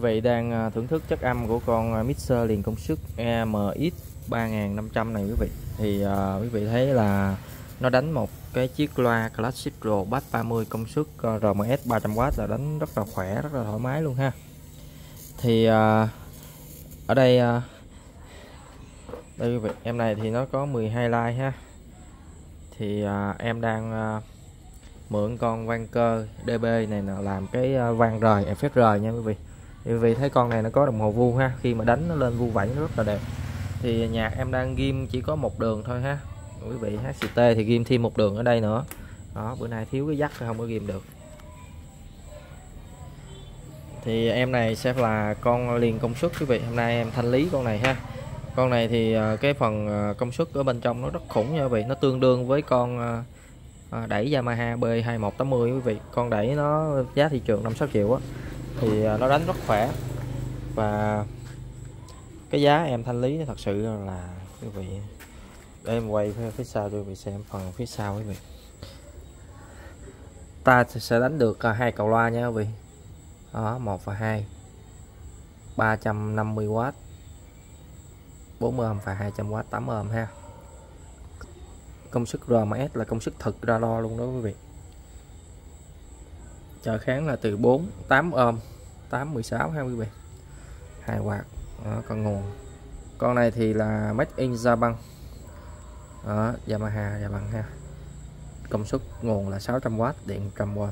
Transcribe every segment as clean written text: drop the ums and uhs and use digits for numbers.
Quý vị đang thưởng thức chất âm của con mixer liền công suất AMX 3500 này quý vị. Thì quý vị thấy là nó đánh một cái chiếc loa Classic Pro Bass 30 công suất RMS 300W là đánh rất là khỏe, rất là thoải mái luôn ha. Thì ở đây đây quý vị, em này thì nó có 12 line ha. Thì em đang mượn con vang cơ DB này làm cái vang rời, effect rời nha quý vị. Quý vị thấy con này nó có đồng hồ vuông ha, khi mà đánh nó lên vuông vẫy nó rất là đẹp. Thì nhạc em đang ghim chỉ có một đường thôi ha quý vị. HCT thì ghim thêm một đường ở đây nữa đó, bữa nay thiếu cái dắt không có ghim được. Thì em này sẽ là con liền công suất quý vị. Hôm nay em thanh lý con này ha. Con này thì cái phần công suất ở bên trong nó rất khủng nha quý vị, nó tương đương với con đẩy Yamaha B2180 quý vị. Con đẩy nó giá thị trường 5-6 triệu á, thì nó đánh rất khỏe. Và cái giá em thanh lý thật sự là quý vị, để em quay phía sau cho quý vị xem phần phía sau quý vị. Ta sẽ đánh được hai cầu loa nha quý vị. Đó, 1 và 2, 350W, 40 và 200W, 8 ha. Công suất RMS là công suất thực ra lo luôn đó quý vị. Trở kháng là từ 4, 8 ohm, 8, 16 ha quý vị. 2W. Đó, con nguồn. Con này thì là Made in Japan. Đó, Yamaha Japan ha. Công suất nguồn là 600W, điện 100W.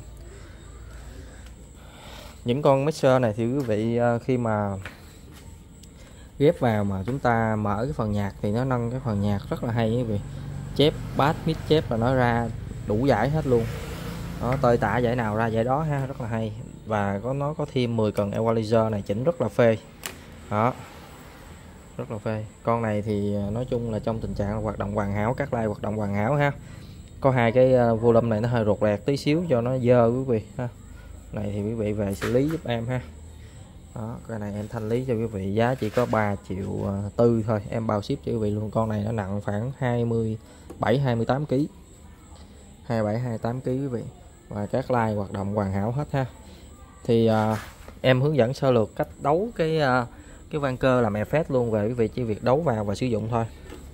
Những con mixer này thì quý vị khi mà ghép vào mà chúng ta mở cái phần nhạc thì nó nâng cái phần nhạc rất là hay quý vị. Chép bass mid chép là nó ra đủ giải hết luôn. Nó tơi tả giải nào ra giải đó ha, rất là hay. Và nó có thêm 10 cần equalizer này, chỉnh rất là phê. Đó, rất là phê. Con này thì nói chung là trong tình trạng là hoạt động hoàn hảo, các like hoạt động hoàn hảo ha. Có hai cái volume này nó hơi rụt rẹt tí xíu cho nó dơ quý vị ha. Này thì quý vị về xử lý giúp em ha. Đó, cái này em thanh lý cho quý vị, giá chỉ có 3,4 triệu thôi, em bao ship cho quý vị luôn. Con này nó nặng khoảng 27-28 kg, 27-28 kg quý vị. Và các like hoạt động hoàn hảo hết ha. Thì em hướng dẫn sơ lược cách đấu cái vang cơ làm effect luôn, về quý vị chỉ việc đấu vào và sử dụng thôi.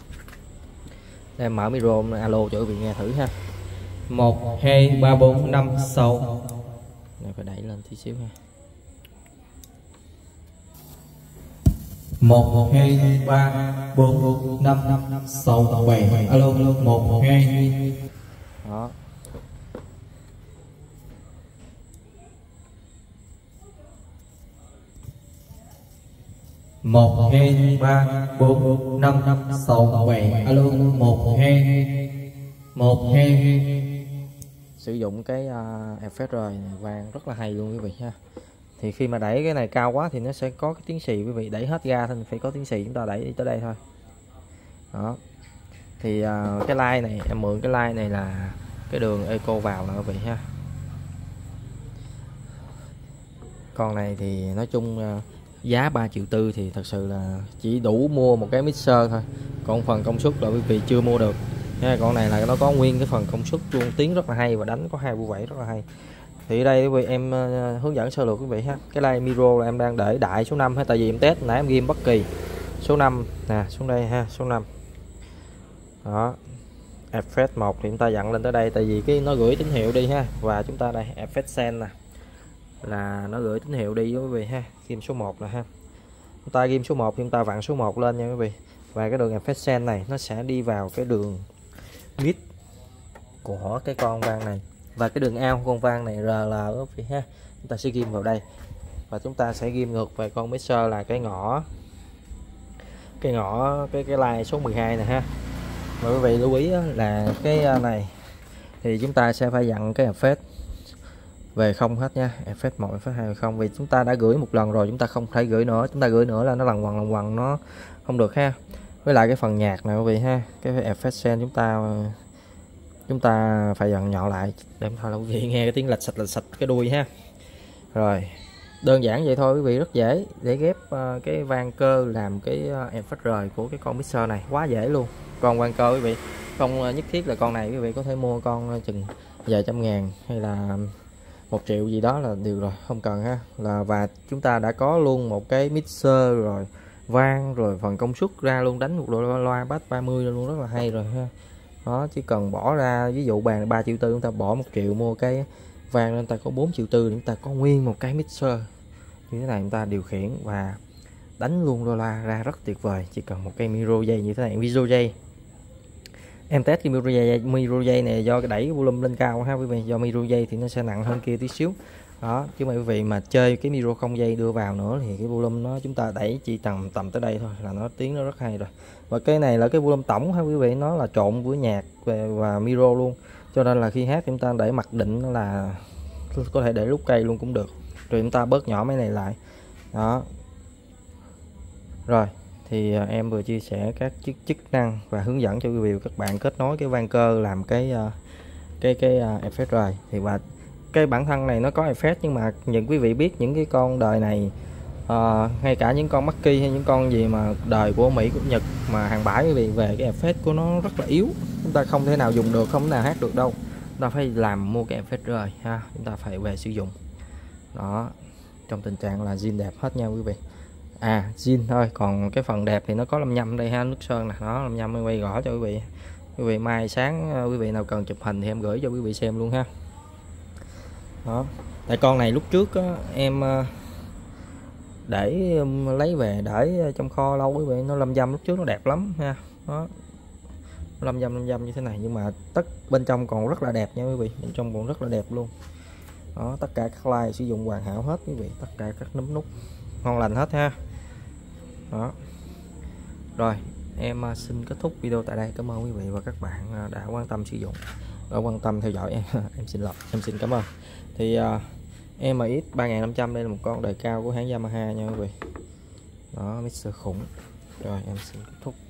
Em mở micro alo cho quý vị nghe thử ha. 1 2 3 4 5 6. Này phải đẩy lên tí xíu ha. 1 2 3 4 5 6 7. Alo 1 2. Đó. Một hai ba bốn năm sáu bảy. Alo 1 2 1 2. Sử dụng cái effect rồi này vang rất là hay luôn quý vị ha. Thì khi mà đẩy cái này cao quá thì nó sẽ có cái tiếng xì quý vị, đẩy hết ga thì phải có tiếng xì, chúng ta đẩy tới đây thôi. Đó. Thì cái line này em mượn cái line này là cái đường eco vào nè quý vị ha. Con này thì nói chung giá 3,4 triệu thì thật sự là chỉ đủ mua một cái mixer thôi. Còn phần công suất là quý vị chưa mua được nha. Con này là nó có nguyên cái phần công suất luôn, tiếng rất là hay và đánh có hai vuông vẫy rất là hay. Thì ở đây quý vị em hướng dẫn sơ lược quý vị ha. Cái line micro là em đang để đại số 5 ha, tại vì em test nãy em ghim bất kỳ số 5 nè, xuống đây ha, số 5. Đó. Effect 1 thì chúng ta dặn lên tới đây, tại vì cái nó gửi tín hiệu đi ha. Và chúng ta đây effect send nè, là nó gửi tín hiệu đi với quý vị ha. Ghim số 1 nè ha. Chúng ta ghim số 1 thì chúng ta vặn số 1 lên nha quý vị. Và cái đường effect send này nó sẽ đi vào cái đường mid của cái con vang này. Và cái đường out con vang này RL quý vị ha. Chúng ta sẽ ghim vào đây. Và chúng ta sẽ ghim ngược về con mixer là cái ngõ cái line số 12 nè ha. Và quý vị lưu ý là cái này thì chúng ta sẽ phải dặn cái effect về không hết nha. Effect 1, effect 2 không, vì chúng ta đã gửi một lần rồi, chúng ta không thể gửi nữa. Chúng ta gửi nữa là nó lần quần nó không được ha. Với lại cái phần nhạc này quý vị ha, cái effect send chúng ta phải dặn nhỏ lại để thôi là quý vị nghe cái tiếng lạch sạch cái đuôi ha. Rồi, đơn giản vậy thôi quý vị, rất dễ để ghép cái vang cơ làm cái effect rời của cái con mixer này, quá dễ luôn. Con vang cơ quý vị không nhất thiết là con này, quý vị có thể mua con chừng vài trăm ngàn hay là 1 triệu gì đó là được rồi, không cần ha. Và chúng ta đã có luôn một cái mixer rồi, vang rồi, phần công suất ra luôn, đánh một độ loa bass 30 luôn, rất là hay rồi ha. Đó, chỉ cần bỏ ra ví dụ bàn 3,4 triệu, chúng ta bỏ 1 triệu mua cái vang nên ta có 4,4 triệu, chúng ta có nguyên một cái mixer như thế này, chúng ta điều khiển và đánh luôn đô la ra rất tuyệt vời. Chỉ cần một cây micro dây như thế này, micro dây em test cái micro dây này do cái đẩy cái volume lên cao ha quý vị, do micro dây thì nó sẽ nặng hơn kia tí xíu đó, chứ mà quý vị mà chơi cái micro không dây đưa vào nữa thì cái volume nó chúng ta đẩy chỉ tầm tới đây thôi là nó tiếng nó rất hay rồi. Và cái này là cái volume tổng ha quý vị, nó là trộn với nhạc và micro luôn, cho nên là khi hát chúng ta để mặc định là có thể để lúc cây luôn cũng được, rồi chúng ta bớt nhỏ mấy này lại đó. Rồi thì em vừa chia sẻ các chức năng và hướng dẫn cho quý vị và các bạn kết nối cái van cơ làm cái effect rồi. Thì và cái bản thân này nó có effect, nhưng mà những quý vị biết những cái con đời này ngay cả những con Mackie hay những con gì mà đời của Mỹ của Nhật mà hàng bãi quý vị, về cái effect của nó rất là yếu, chúng ta không thể nào dùng được, không thể nào hát được đâu, chúng ta phải mua cái effect rồi ha, chúng ta phải về sử dụng đó, trong tình trạng là zin đẹp hết nha quý vị. Zin thôi, còn cái phần đẹp thì nó có 55 đây ha, nước sơn nè, nó 55 em quay gõ cho quý vị mai sáng quý vị nào cần chụp hình thì em gửi cho quý vị xem luôn ha. Đó, tại con này lúc trước á, em để lấy về để trong kho lâu quý vị, nó 55 lúc trước nó đẹp lắm ha. Đó, 55 như thế này, nhưng mà bên trong còn rất là đẹp nha quý vị, bên trong còn rất là đẹp luôn đó. Tất cả các like sử dụng hoàn hảo hết quý vị, tất cả các nấm nút ngon lành hết ha. Đó, rồi em xin kết thúc video tại đây. Cảm ơn quý vị và các bạn đã quan tâm sử dụng, đã quan tâm theo dõi em. Em xin cảm ơn. Thì MX 3500 đây là một con đời cao của hãng Yamaha nha quý vị. Đó, mixer khủng. Rồi em xin kết thúc.